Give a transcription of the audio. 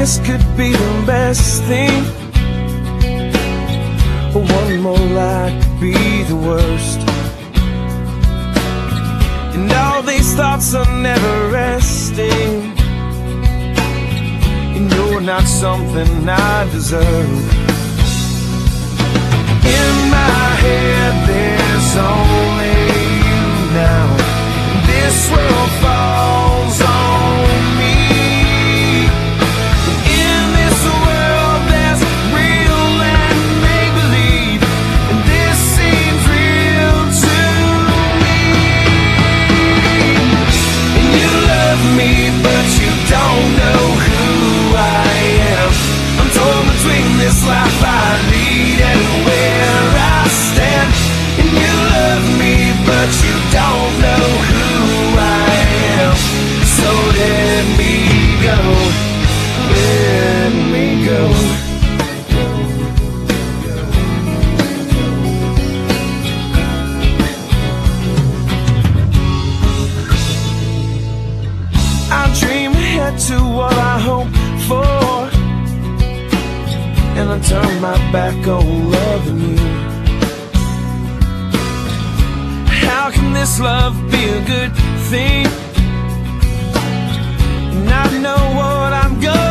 this could be the best thing, but one more lie could be the worst. And all these thoughts are never resting, and you're not something I deserve. In my head there's only you now. This world falls on me. In this world there's real and make-believe, and this seems real to me. And you love me, but you don't know who I am. I'm torn between this life I lead and where I stand. And you love me, but you don't know who I am. So let me go, let me go. I dream ahead to what I hope for, and I turn my back on loving you. How can this love be a good thing? And I know what I'm going